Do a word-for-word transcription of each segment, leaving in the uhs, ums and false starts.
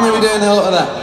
going to be doing a lot of that.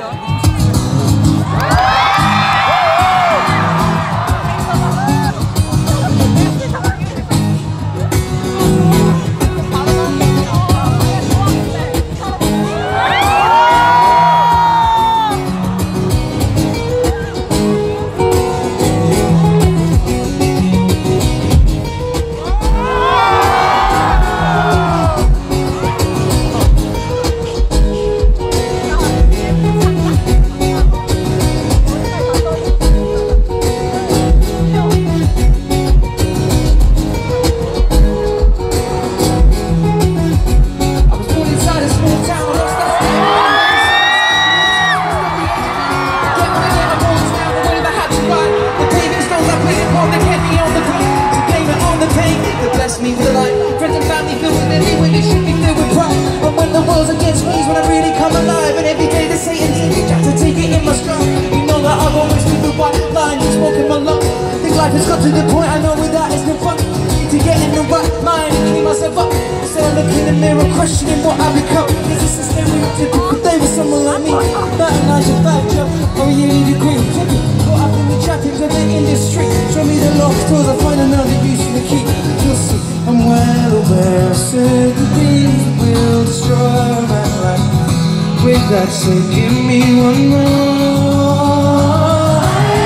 Me with the light, friends and family filled with envy when they should be filled with pride. And when the world's against me is when I really come alive. And every day the Satan's trying to take it in my stride. You know that I've always been the white line, just smoking my lungs. Think life has got to the point I know without it's no fun. Need to get in the right mind and clean myself up. Instead I look in the mirror questioning what I become. Is this a stereotypical day with someone like me? ninety-nine to five job, or a yearly degree. Caught up in the trappings of the industry. Show me the lost doors, I find another use for the key. You'll see. I'm well aware certain things will destroy my life. With that said, give me one more.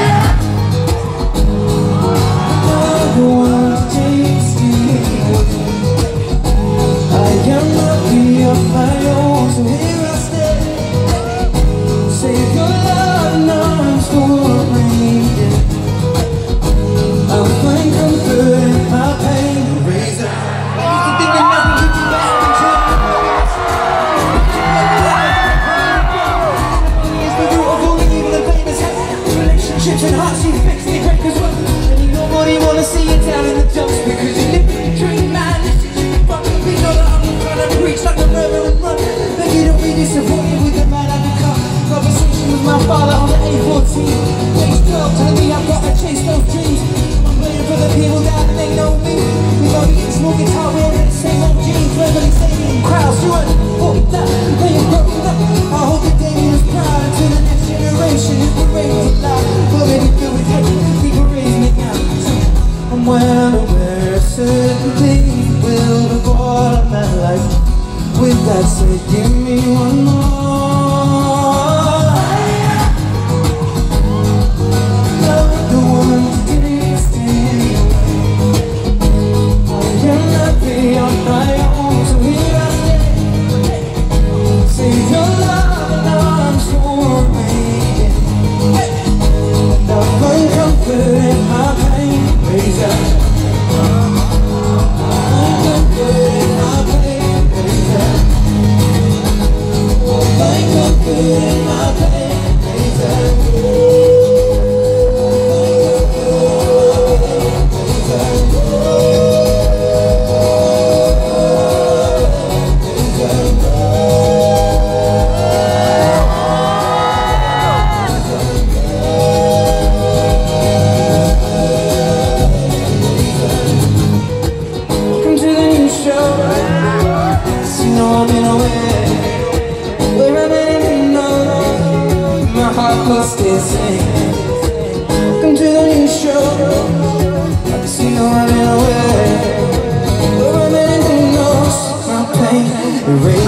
Another one to taste it. I am not free of my own, so here I stay. Save your love and arms for me. I'll find comfort in my pain. And hearts you fix me quick as well. And nobody wanna see you down in the dumps because you live in a dream, man. This is your fun. We know that I'm not trying to preach like a murder and run. But you don't be disappointed with the man I've become. Conversation with my father on the A fourteen. Age twelve, telling me I've got to chase those dreams. I'm playing for the people that they know me. We got me getting small guitar, wearing the same old jeans. Verbally saying crowds, you ain't forty that. Playing broken up. I hope that Damien is proud until the next generation is paraded loud. Already filled with hate, people raise me now. I'm well aware certain things will be all of my life. With that said, give me one more. Love the one who didn't stay. I am not free on my own, so here I stay. Save your love and arms for me. Find comfort in my pain, raise up. Find comfort in my pain, raise up. Find comfort in my pain, raise up. Welcome to the new show. I can see no running away. Where I'm in, who knows my pain.